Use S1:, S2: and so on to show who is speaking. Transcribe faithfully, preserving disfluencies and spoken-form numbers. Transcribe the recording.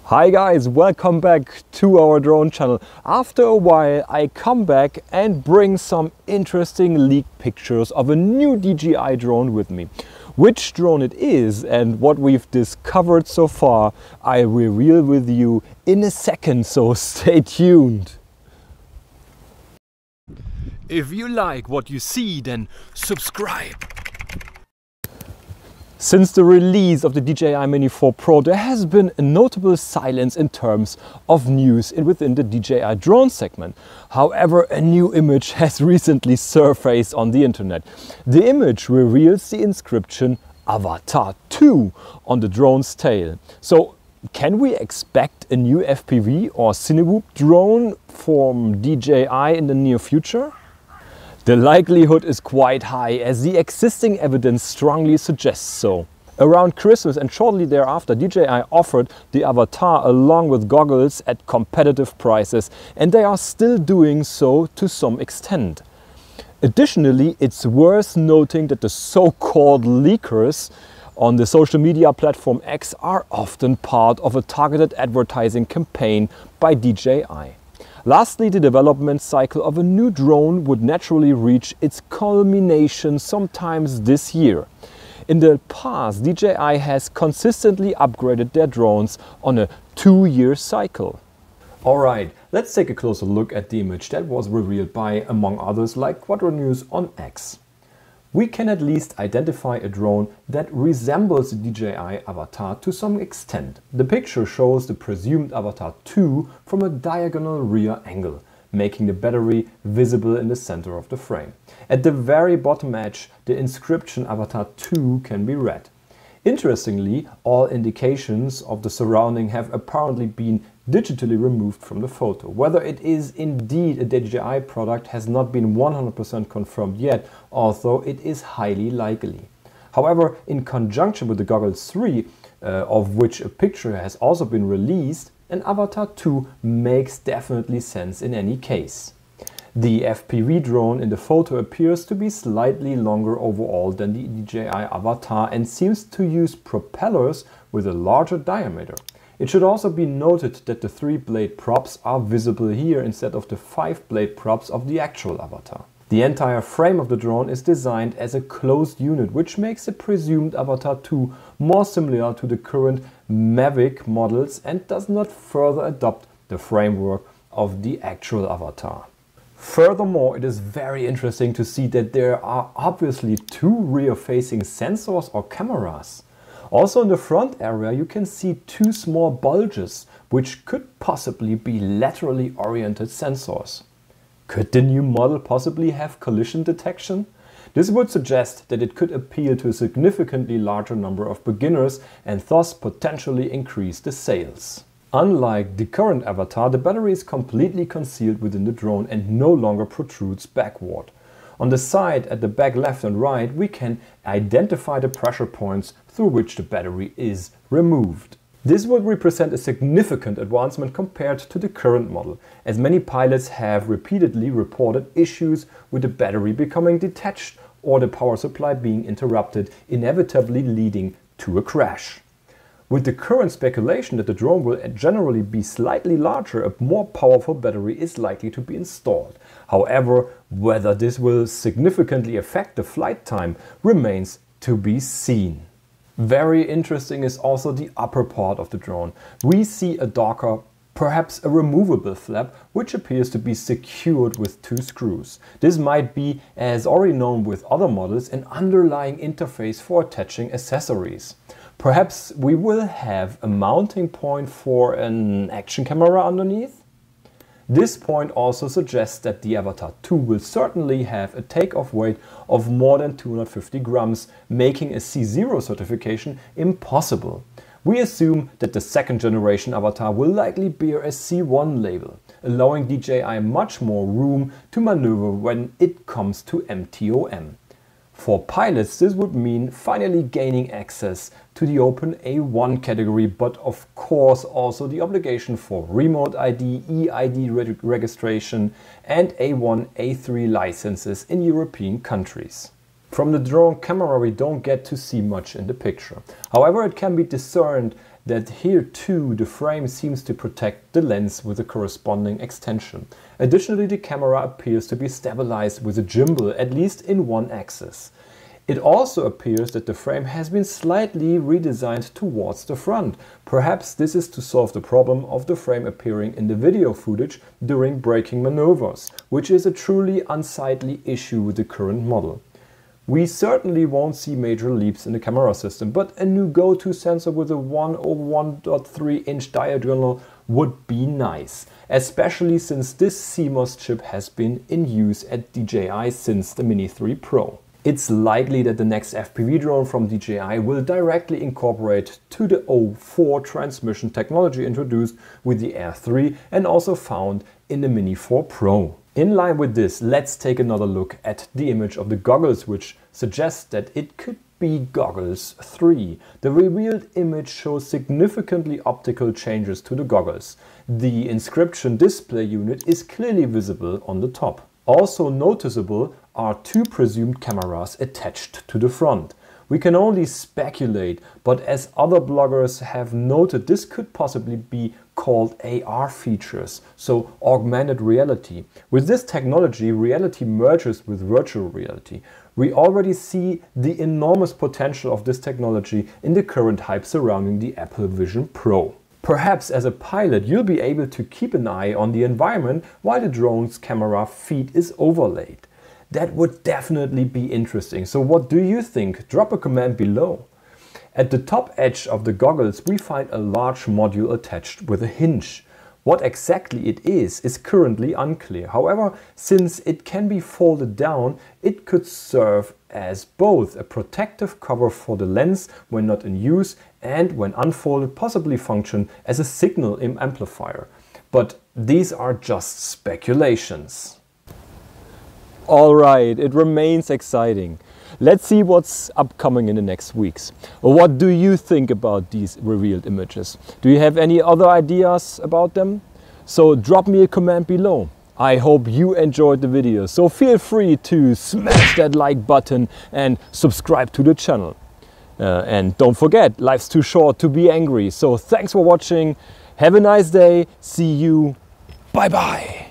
S1: Hi guys, welcome back to our drone channel. After a while I come back and bring some interesting leaked pictures of a new D J I drone with me. Which drone it is and what we've discovered so far I will reveal with you in a second, so stay tuned. If you like what you see, then subscribe. Since the release of the D J I Mini four Pro, there has been a notable silence in terms of news within the D J I drone segment. However, a new image has recently surfaced on the internet. The image reveals the inscription Avatar two on the drone's tail. So, can we expect a new F P V or Cinewhoop drone from D J I in the near future? The likelihood is quite high, as the existing evidence strongly suggests so. Around Christmas and shortly thereafter, D J I offered the Avatar along with goggles at competitive prices, and they are still doing so to some extent. Additionally, it's worth noting that the so-called leakers on the social media platform X are often part of a targeted advertising campaign by D J I. Lastly, the development cycle of a new drone would naturally reach its culmination sometimes this year. In the past, D J I has consistently upgraded their drones on a two-year cycle. Alright, let's take a closer look at the image that was revealed by, among others, like Quadro News on X. We can at least identify a drone that resembles the D J I Avatar to some extent. The picture shows the presumed Avatar two from a diagonal rear angle, making the battery visible in the center of the frame. At the very bottom edge, the inscription Avatar two can be read. Interestingly, all indications of the surrounding have apparently been digitally removed from the photo. Whether it is indeed a D J I product has not been one hundred percent confirmed yet, although it is highly likely. However, in conjunction with the Goggles three, uh, of which a picture has also been released, an Avatar two makes definitely sense in any case. The F P V drone in the photo appears to be slightly longer overall than the D J I Avatar and seems to use propellers with a larger diameter. It should also be noted that the three blade props are visible here instead of the five blade props of the actual Avatar. The entire frame of the drone is designed as a closed unit, which makes the presumed Avatar two more similar to the current Mavic models and does not further adopt the framework of the actual Avatar. Furthermore, it is very interesting to see that there are obviously two rear-facing sensors or cameras. Also in the front area you can see two small bulges, which could possibly be laterally oriented sensors. Could the new model possibly have collision detection? This would suggest that it could appeal to a significantly larger number of beginners and thus potentially increase the sales. Unlike the current Avatar, the battery is completely concealed within the drone and no longer protrudes backward. On the side at the back left and right we can identify the pressure points through which the battery is removed. This would represent a significant advancement compared to the current model, as many pilots have repeatedly reported issues with the battery becoming detached or the power supply being interrupted, inevitably leading to a crash. With the current speculation that the drone will generally be slightly larger, a more powerful battery is likely to be installed. However, whether this will significantly affect the flight time remains to be seen. Very interesting is also the upper part of the drone. We see a Docker, perhaps a removable flap, which appears to be secured with two screws. This might be, as already known with other models, an underlying interface for attaching accessories. Perhaps we will have a mounting point for an action camera underneath? This point also suggests that the Avatar two will certainly have a takeoff weight of more than two hundred fifty grams, making a C zero certification impossible. We assume that the second generation Avatar will likely bear a C one label, allowing D J I much more room to maneuver when it comes to M T O M. For pilots, this would mean finally gaining access to the open A one category, but of course also the obligation for remote I D, E I D reg registration and A one, A three licenses in European countries. From the drone camera we don't get to see much in the picture. However, it can be discerned that here too the frame seems to protect the lens with a corresponding extension. Additionally, the camera appears to be stabilized with a gimbal, at least in one axis. It also appears that the frame has been slightly redesigned towards the front. Perhaps this is to solve the problem of the frame appearing in the video footage during braking maneuvers, which is a truly unsightly issue with the current model. We certainly won't see major leaps in the camera system, but a new go-to sensor with a one or one point three inch diagonal would be nice, especially since this C M O S chip has been in use at D J I since the Mini three Pro. It's likely that the next F P V drone from D J I will directly incorporate to the O four transmission technology introduced with the Air three and also found in the Mini four Pro. In line with this, let's take another look at the image of the goggles, which suggests that it could be Goggles three. The revealed image shows significantly optical changes to the goggles. The inscription display unit is clearly visible on the top. Also noticeable are two presumed cameras attached to the front. We can only speculate, but as other bloggers have noted, this could possibly be called A R features, so augmented reality. With this technology, reality merges with virtual reality. We already see the enormous potential of this technology in the current hype surrounding the Apple Vision Pro. Perhaps as a pilot you'll be able to keep an eye on the environment while the drone's camera feed is overlaid. That would definitely be interesting. So what do you think? Drop a comment below. At the top edge of the goggles we find a large module attached with a hinge. What exactly it is is currently unclear. However, since it can be folded down, it could serve as both a protective cover for the lens when not in use and when unfolded possibly function as a signal amplifier. But these are just speculations. Alright, it remains exciting. Let's see what's upcoming in the next weeks. What do you think about these revealed images? Do you have any other ideas about them? So drop me a comment below. I hope you enjoyed the video, so feel free to smash that like button and subscribe to the channel. Uh, and don't forget, life's too short to be angry. So thanks for watching. Have a nice day. See you. Bye bye.